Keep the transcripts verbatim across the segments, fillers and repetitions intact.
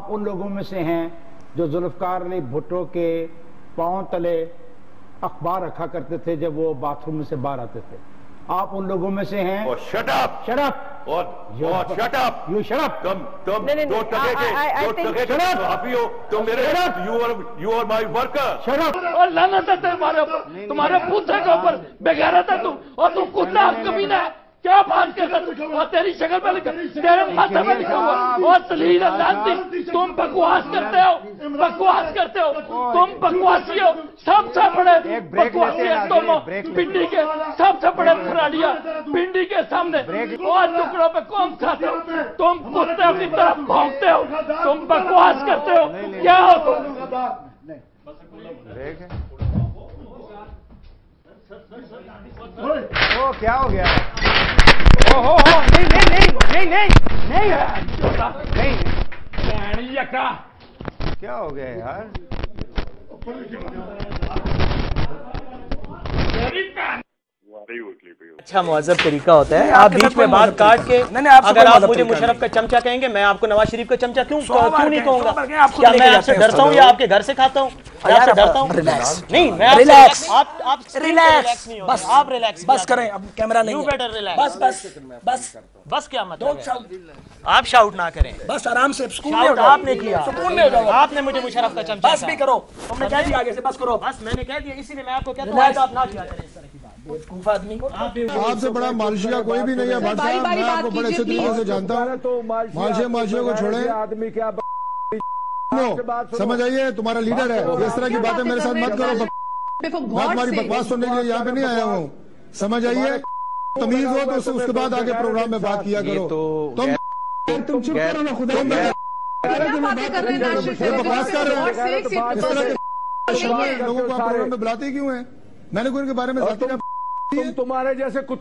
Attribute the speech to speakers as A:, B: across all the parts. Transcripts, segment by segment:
A: आप उन लोगों में से हैं जो जुल्फकार अली भुट्टो के पांव तले अखबार रखा करते थे जब वो बाथरूम में से बाहर आते थे। आप उन लोगों में से हैं।
B: और शट अप
A: शट अप
B: और और shut up
A: you shut up
B: तुम तुम दो टके के दो टके के आप हो तुम मेरे you are you are my worker.
A: Shut up.
C: और लानत है तुम्हारे तुम्हारे पुत्र के ऊपर, बेगैरत है तुम, और तुम कुत्ता कमीना है, क्या बात कर रहा तुम? और तेरी शक्ल पे लिखा, तेरे माथे पे लिखा हुआ और सलील अदालती, तुम बकवास करते हो, बकवास करते हो, तुम बकवासी हो, सबसे बड़े बकवासी है तुम, पिंडी के सबसे बड़े फराडिया, पिंडी के सामने और टुकड़ों पे कौन खाते हो तुम? कुत्ते अपनी तरफ भौंकते हो, तुम बकवास करते हो, क्या हो तुम?
D: ओ क्या हो गया? ओ हो हो नहीं नहीं नहीं नहीं नहीं नहीं नहीं
C: यका
D: क्या हो गया यार?
E: अच्छा मुहज़्ज़ब तरीका होता है, आप बीच में बात काट के, अगर आप मुझे मुशर्रफ का चमचा कहेंगे, मैं आपको नवाज शरीफ का चमचा क्यों क्यों नहीं कहूंगा? क्या मैं आपसे डरता हूँ या आपके घर से खाता हूँ? आपसे डरता हूँ? नहीं, मैं रिलैक्स, आप आप रिलैक्स, बस आप रिलैक्स, बस करें, अब कैमरा नहीं है, यू बेटर रिलैक्स, बस बस बस बस क्या मतलब है? आप शाउट ना करें, बस आराम से सुकून में हो जाओ। आपने किया, सुकून में हो जाओ, आपने मुझे मुशर्रफ का चमचा, बस भी करो, तुमने कह दिया आगे से बस करो, बस मैंने कह दिया, इसीलिए मैं आपको कहता हूँ आप ना किया करें इस तरह की बात। आदमी
F: आपसे बड़ा मालशिया कोई भी नहीं है भाई साहब, मैं आपको बड़े अच्छे तरीके से जानता हूँ। मालशिया मालशिया को छोड़े, आदमी क्या समझ आइए, तुम्हारा लीडर है, इस तरह की बातें मेरे साथ मत करो। मैं तुम्हारी बकवास सुनने के लिए यहाँ पे नहीं आया हूँ, समझ आइए। तमीज हो तो उसके बाद आगे प्रोग्राम में बात किया करो। तुम तुम चुप करो ना, खुदा बकवास कर रहे हो, इस तरह के लोगों को आप प्रोग्राम में बुलाते क्यों हैं? मैंने कोई इनके बारे में
G: तुम तुम्हारे जैसे कुछ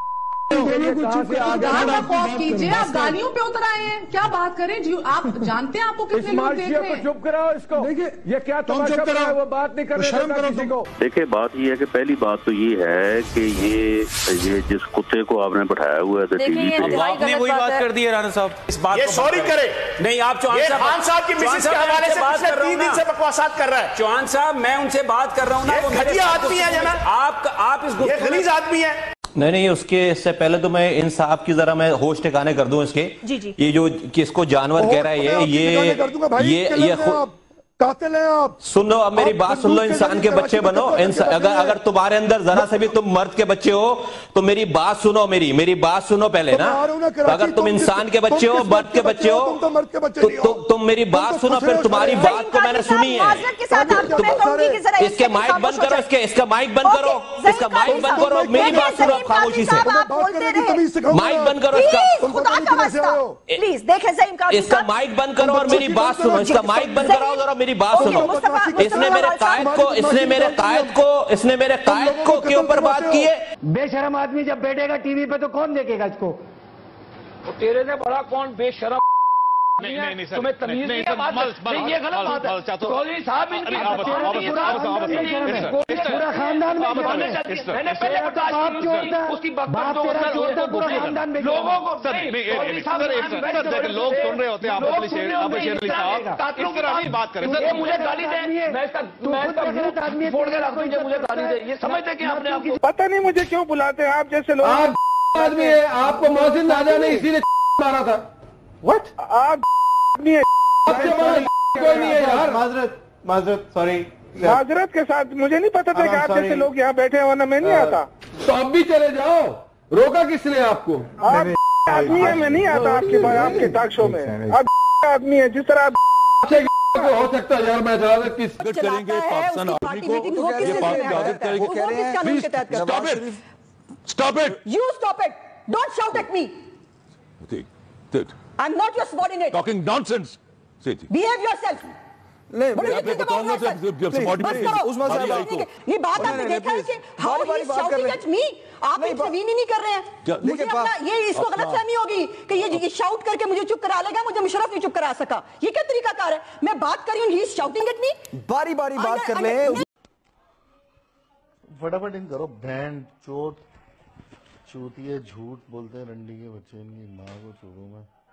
H: कीजिए, आप गालियों पे उतर आए हैं, क्या बात करें जी? आप जानते हैं आपको कितने लोग देख रहे हैं?
G: चुप कराओ इसको, देखिए ये क्या तमाशा कर रहा है, वो बात नहीं कर रहे, शर्म करो किसी को।
I: देखिए बात ये है कि पहली बात तो ये है कि ये ये जिस कुत्ते को आपने बैठाया हुआ है टीवी पे,
E: आपने वही बात कर दी है राणा साहब, इस बात
B: ये सॉरी करे
E: नहीं, आप चौहान
B: साहब की मिसेज के हवाले से बात कर तीन दिन से बकवासात कर रहा है।
E: चौहान साहब मैं उनसे बात कर रहा हूँ ना, वो
B: घटिया आदमी है जना,
E: आप आप इस
B: ये गलीज आदमी है।
J: नहीं नहीं, उसके इससे पहले तो मैं इन साहब की जरा मैं होश ठिकाने कर दूं इसके। जी जी। ये जो किसको जानवर कह रहा है ये ये ये ये
F: कातिल हैं आप।
J: सुन लो, अब मेरी बात सुन लो, इंसान के बच्चे बनो। अगर अगर तुम्हारे अंदर जरा से भी तुम मर्द के बच्चे हो तो मेरी बात सुनो, मेरी मेरी बात सुनो पहले ना। अगर तुम इंसान के बच्चे हो, मर्द के बच्चे हो, तुम मेरी बात सुनो, फिर तुम्हारी बात को मैंने सुनी है। इसके माइक बंद करो, इसके इसका माइक बंद करो, इसका माइक बंद करो, मेरी बात सुनो आप खामोशी से। माइक बंद करो इसका,
H: प्लीज देखें सही,
J: इसका माइक बंद करो और मेरी बात सुनो। इसका माइक बंद कराओ जरा, मेरी बात सुनो। इसने मेरे कायद को इसने मेरे कायद को इसने मेरे कायद को के ऊपर बात की है।
A: बेशरम आदमी जब बैठेगा टीवी पे तो कौन देखेगा इसको?
C: तो तेरे से बड़ा कौन बेशरम? नहीं नहीं नहीं, तुम्हें तमीज नहीं है, ये गलत बात है। चौधरी साहब इनकी
A: पूरा खानदान में
C: मैंने पहले उसकी बात पूरा खानदान में लोगों को लोग सुन रहे होते हैं, आप बात करें, मुझे गाली दे, मैं फोड़ के रखूं, मुझे गाली दे, ये समझते कि आपने आपको
G: पता नहीं मुझे क्यों बुलाते हैं आप जैसे लोग। आप आदमी है, आपको मोहसिन राजा ने इसीलिए मारा था। व्हाट? आप नहीं है, कोई नहीं है यार। माजरत माजरत सॉरी, माजरत के साथ मुझे नहीं पता था कि आप जैसे लोग यहाँ बैठे हैं, वरना मैं नहीं आता। तो अब भी चले जाओ, रोका किसने आपको? आप आदमी है, मैं नहीं आता आपके आपके टॉक शो में। आप आदमी है, जिस तरह हो सकता है यार, मैं किस करेंगे पाकिस्तान आर्मी को, ये पाक करेंगे।
H: Stop it! You stop it! Don't shout at me! I'm not your subordinate.
F: Talking nonsense.
H: Behave yourself.
F: नहीं, मैं बताऊंगा
H: ये बात आपने देखा है कि how he is shouting at me? आप इंटरवीन ही नहीं कर रहे हैं। मुझे अपना ये इसको गलतफहमी होगी कि ये ये शाउट करके मुझे चुप करा लेगा, मुझे मुशर्रफ नहीं चुप करा सका। ये क्या तरीकाकार है? मैं बात कर रही हूँ, he is shouting at me.
D: बारी बारी बात कर ले।
F: फटाफट इन करो, बैंड चोट चूतिए, झूठ बोलते हैं रंडी के बच्चे, इनकी माँ को छोड़ो मैं।